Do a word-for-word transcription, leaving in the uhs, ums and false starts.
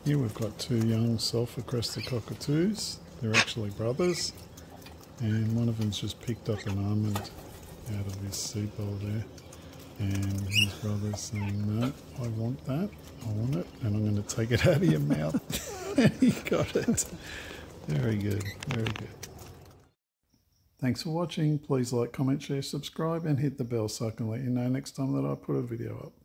Here we've got two young sulphur-crested cockatoos. They're actually brothers, and one of them's just picked up an almond out of his seed bowl there, and his brother's saying, no, I want that, I want it, and I'm going to take it out of your mouth. And he got it. Very good, very good. Thanks for watching. Please like, comment, share, subscribe, and hit the bell so I can let you know next time that I put a video up.